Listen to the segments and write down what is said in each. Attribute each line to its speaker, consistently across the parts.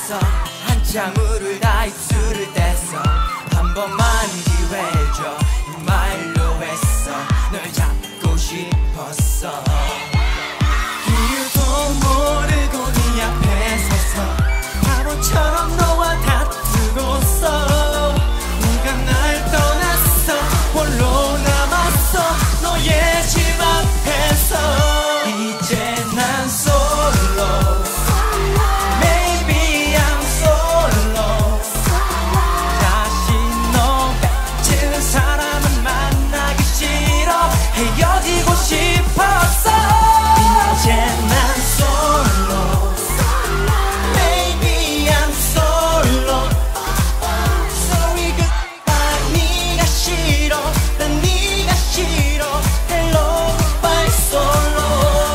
Speaker 1: 했어. 한참 물을 다 입술을 뗐어. 한 번만 기회 줘 이 말로 했어. 널 잡고 싶었어. 이유도 모르고 네 앞에 서서 바보처럼 너와 다투고서 네가 날 떠났어. 홀로 남았어. 너의 집 앞에서. 이제 난 솔로. Maybe I'm solo. 다시 너 같은 사람은 만나기 싫어. 헤어지고 싶었어. 이제 난 솔로. Maybe I'm solo. Sorry goodbye. 네가 싫어. 난 네가 싫어. Hello goodbye solo.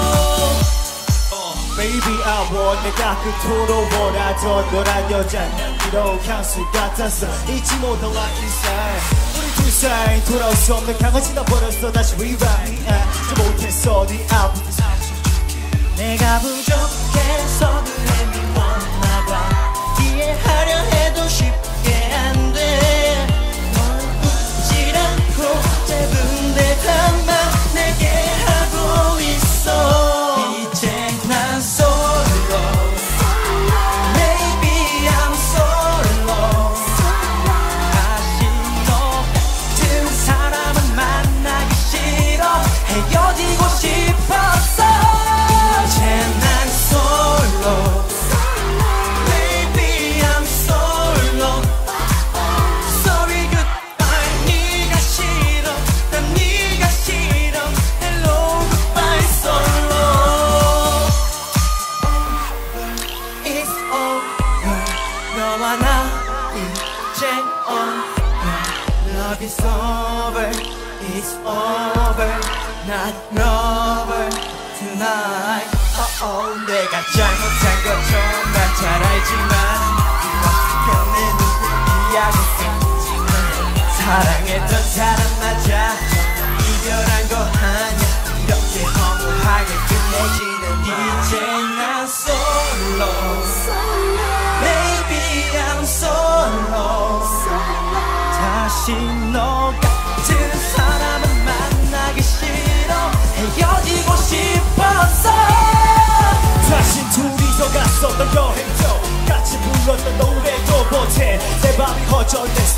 Speaker 2: Baby I want 내가 그토록 원하던 너란 여자는 비록 향수 같았어. 잊지 못할 인생 우리 둘 사이 돌아올 수 없는 강아지나 버렸어. 다시 rewrite 저 못했어 네 아픈
Speaker 1: 내가 부족해서 그래 미웠나봐. 이해하려 해도 쉽게 안돼. 넌 웃질 않고 짧은 대답만 내게 하고 있어. 이제 난 솔로. Maybe I'm solo. 다시 너 같은 사람은 만나기 싫어. 헤어지고 싶었어. 이제 난 솔로. Baby I'm solo. Sorry goodbye. 네가 싫어. 난 네가 싫어. Hello goodbye solo. It's over. 너와 나 이제 over. Love is over. It's over. Not over tonight. 내가 잘못한 거 정말 잘 알지만 그렇게 내 눈을 비하고 사랑했던 사람 맞아. 이별한 거 아냐. 이렇게 허무하게 끝내지는. 이제 난 솔로. Baby I'm solo. 다시 너 같은 사람은 만나기 싫어. 헤어지고 싶었어.
Speaker 2: 다시 둘이서 갔었던 여행도 같이 불렀던 노래도 못해. 내 맘이 허전해